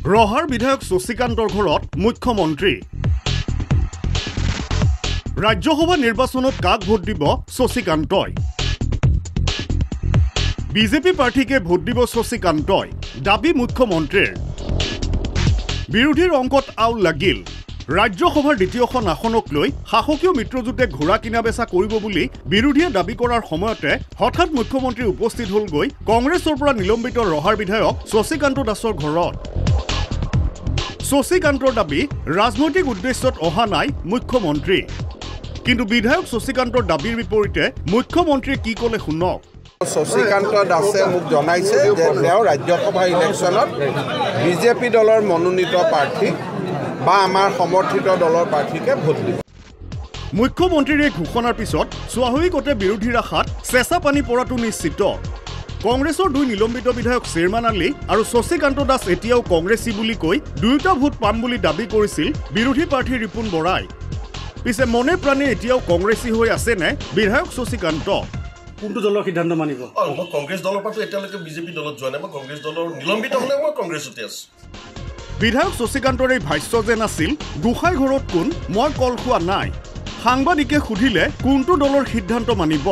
ৰহাৰ বিধায়ক শশীকান্তৰ ঘৰত মুখ্যমন্ত্ৰী ৰাজ্যসভা নিৰ্বাচনত কাক ভোট দিব শশীকান্তই বিজেপি প্ৰাৰ্থীকে ভোট দিব শশীকান্তই দাবী মুখ্যমন্ত্ৰীৰ বিৰোধীৰ অংকত আউল লাগিল ৰাজ্যসভাৰ দ্বিতীয়খন আসনক লৈ শাসকীয় মিত্ৰজোঁটে ঘোঁৰা কিনা বেচা কৰিব বুলি বিৰোধীয়ে দাবী কৰাৰ সময়তে হঠাৎ মুখ্যমন্ত্ৰী উপস্থিত হ'ল গৈ কংগ্ৰেছৰ পৰা নিলম্বিত ৰহাৰ বিধায়ক শশীকান্ত দাসৰ ঘৰত শশীকান্তৰ দাবী ৰাজনৈতিক উদ্দেশ্যত অহা নাই মুখ্যমন্ত্ৰী কিন্তু বিধায়ক শশীকান্তৰ দাবীৰ বিপৰীতে মুখ্যমন্ত্ৰীয়ে কি ক'লে শুনক শশীকান্ত দাসে মোক জনাইছে যে তেওঁ ৰাজ্যসভা ইলেকশ্যনত বিজেপি দলৰ মনোনীত প্ৰাৰ্থী বা আমাৰ সমৰ্থিত দলৰ প্ৰাৰ্থীকে ভোট দিব মুখ্যমন্ত্ৰীৰ এই ঘোষণাৰ পিছত স্বাভাৱিকতে বিৰোধীৰ আশাত চেঁচা পানী পৰাটো নিশ্চিত কংগ্ৰেছৰ দুই নিলম্বিত বিধায়ক শ্বেৰমান আলী আৰু শশীকান্ত দাস এতিয়াও কংগ্ৰেছী বুলি কৈ দুয়োটা ভোট পাম বুলি দাবী কৰিছিল বিৰোধী প্ৰাৰ্থী ৰিপুণ বৰাই পিছে মনে প্ৰাণে এতিয়াও কংগ্ৰেছী হৈ আছেনে বিধায়ক শশীকান্ত কোনটো দলৰ সিদ্ধান্ত মানিব কংগ্ৰেছ দলৰ পৰা এতিয়ালৈকে বিজেপি দলত যোৱা নাই মই কংগ্ৰেছ দলৰ নিলম্বিত হ'লে মই কংগ্ৰেছতে আছোঁ বিধায়ক শশীকান্তৰ এই ভাষ্য যেন আছিল গোসাঁই ঘৰত কোন মই কল খোৱা নাই সাংবাদিকে সুধিলে কোনটো দলৰ সিদ্ধান্ত মানিব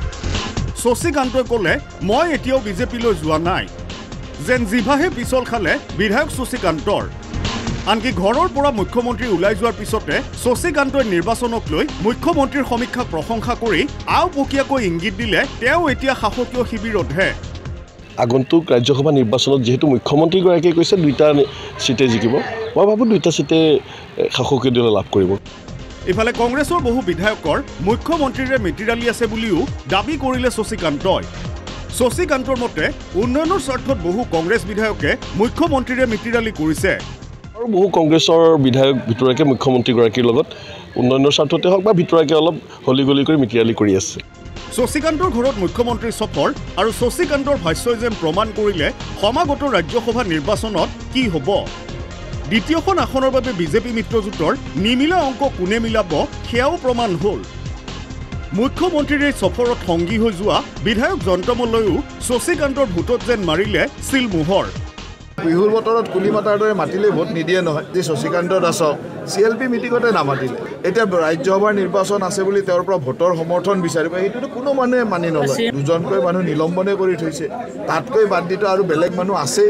শশীকান্তই ক'লে মই এতিয়াও বিজেপিলৈ যোৱা নাই যেন জিভাহে পিছল খালে বিধায়ক শশীকান্তৰ আনকি ঘৰৰ পৰা মুখ্যমন্ত্ৰী ওলাই যোৱাৰ পিছতে শশীকান্তই নিৰ্বাচনক লৈ মুখ্যমন্ত্ৰীৰ সমীক্ষাক প্ৰশংসা কৰি আওপকীয়াকৈ ইংগিত দিলে তেওঁ এতিয়া শাসকীয় শিবিৰতহে আগন্তুক ৰাজ্যসভা নিৰ্বাচনত যেহেতু মুখ্যমন্ত্ৰীগৰাকীয়ে কৈছে দুইটা সিটে জিকিব মই ভাবোঁ দুইটা সিটে শাসকীয় দলে লাভ কৰিব ইফালে কংগ্ৰেছৰ বহু বিধায়কৰ মুখ্যমন্ত্ৰীৰে মিতিৰালি আছে বুলিও দাবী কৰিলে শশীকান্তই শশীকান্তৰ মতে উন্নয়নৰ স্বাৰ্থত বহু কংগ্ৰেছ বিধায়কে মুখ্যমন্ত্ৰীৰে মিতিৰালি কৰিছে আৰু বহু কংগ্ৰেছৰ বিধায়ক ভিতৰুৱাকে মুখ্যমন্ত্ৰীগৰাকীৰ লগত উন্নয়নৰ স্বাৰ্থতে হওক বা ভিতৰুৱাকে অলপ হলিগলি কৰি মিতিৰালি কৰি আছে শশীকান্তৰ ঘৰত মুখ্যমন্ত্ৰীৰ সফৰ আৰু শশীকান্তৰ ভাষ্যই যেন প্ৰমাণ কৰিলে সমাগত ৰাজ্যসভা নিৰ্বাচনত কি হ'ব দ্বিতীয়খন আসনৰ বাবে বিজেপি মিত্ৰজোঁটৰ নিমিলা অংক কোনে মিলাব সেয়াও প্ৰমাণ হ'ল মুখ্যমন্ত্ৰীৰ এই সফৰত সংগী হৈ যোৱা বিধায়ক যন্ত্ৰমলৈও শশীকান্তৰ ভোটত যেন মাৰিলে চিলমোহৰ বিহুৰ বতৰত কুলি মাতাৰ দৰে মাতিলে ভোট নিদিয়ে নহয় যে শশীকান্ত দাসক CLP মিটিঙতে নামাতিলে এতিয়া ৰাজ্যসভাৰ নিৰ্বাচন আছে বুলি তেওঁৰ পৰা ভোটৰ সমৰ্থন বিচাৰিব এইটোতো কোনো মানুহে মানি নলয় দুজনকৈ মানুহ নিলম্বনে কৰি থৈছে তাতকৈ বান্দিত আৰু বেলেগ মানুহ আছে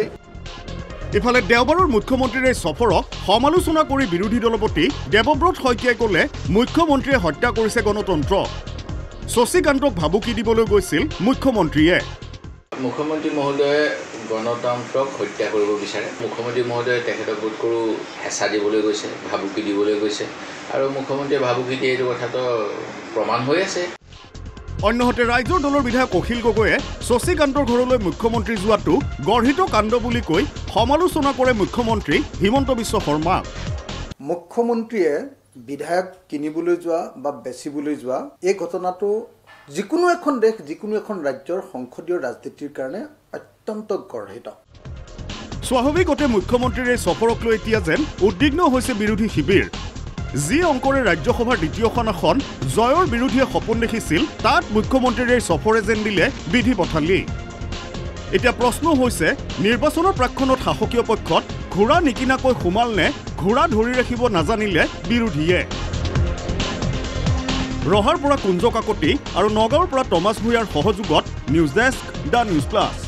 ইফালে দেওবাৰৰ মুখ্যমন্ত্ৰীৰ এই সফৰক সমালোচনা কৰি বিৰোধী দলপতি দেৱব্ৰত শইকীয়াই ক'লে মুখ্যমন্ত্ৰীয়ে হত্যা কৰিছে গণতন্ত্ৰ শশীকান্তক ভাবুকি দিবলৈ গৈছিল মুখ্যমন্ত্ৰীয়ে মুখ্যমন্ত্ৰী মহোদয়ে গণতন্ত্ৰক হত্যা কৰিব বিচাৰে মুখ্যমন্ত্ৰী মহোদয়ে তেখেতক বোধ কৰোঁ হেঁচা দিবলৈ গৈছে ভাবুকি দিবলৈ গৈছে আৰু মুখ্যমন্ত্ৰীয়ে ভাবুকি দিয়ে এইটো কথাটো প্ৰমাণ হৈ আছে অন্যহাতে ৰাইজৰ দলৰ বিধায়ক অখিল গগৈয়ে শশীকান্তৰ ঘৰলৈ মুখ্যমন্ত্ৰী যোৱাটো গৰ্হিত কাণ্ড বুলি কৈ সমালোচনা কৰে মুখ্যমন্ত্ৰী হিমন্ত বিশ্ব শৰ্মাক মুখ্যমন্ত্ৰীয়ে বিধায়ক কিনিবলৈ যোৱা বা বেচিবলৈ যোৱা এই ঘটনাটো যিকোনো এখন দেশ যিকোনো এখন ৰাজ্যৰ সংসদীয় ৰাজনীতিৰ কাৰণে অত্যন্ত গৰ্হিত স্বাভাৱিকতে মুখ্যমন্ত্ৰীৰ এই সফৰক লৈ এতিয়া যেন উদ্বিগ্ন হৈছে বিৰোধী শিবিৰ যি অংকৰে ৰাজ্যসভাৰ দ্বিতীয়খন আসন জয়ৰ বিৰোধীয়ে সপোন দেখিছিল তাত মুখ্যমন্ত্ৰীৰ এই সফৰে যেন দিলে বিধি পথালি এতিয়া প্ৰশ্ন হৈছে নিৰ্বাচনৰ প্ৰাক্ষণত শাসকীয় পক্ষত ঘোঁৰা নিকিনাকৈ সোমাল নে ঘোঁৰা ধৰি ৰাখিব নাজানিলে বিৰোধীয়ে ৰহাৰ পৰা কুঞ্জ কাকতি আৰু নগাঁৱৰ পৰা টমাছ ভূঞাৰ সহযোগত news desk the news plus